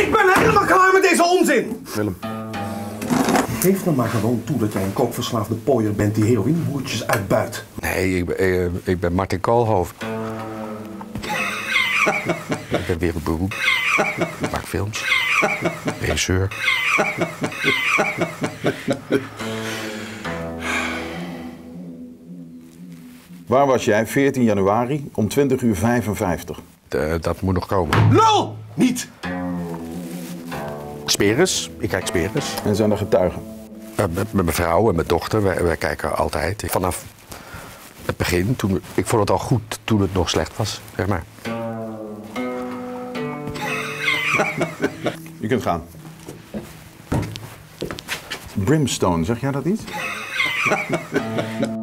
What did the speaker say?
Ik ben helemaal klaar met deze onzin! Willem. Geef nou maar gewoon toe dat jij een kookverslaafde pooier bent die heroïneboertjes uitbuit. Nee, ik ben Martin Koolhoofd. Ik ben wereldberoemd. Ik maak films. Regisseur. Waar was jij 14 januari om 20:55? Dat moet nog komen. Lul! Niet! Speres. Ik kijk Speres. En zijn er getuigen? Met mijn vrouw en mijn dochter. Wij kijken altijd. Vanaf het begin. Ik vond het al goed toen het nog slecht was, zeg maar. Je kunt gaan. Brimstone, zeg jij dat niet?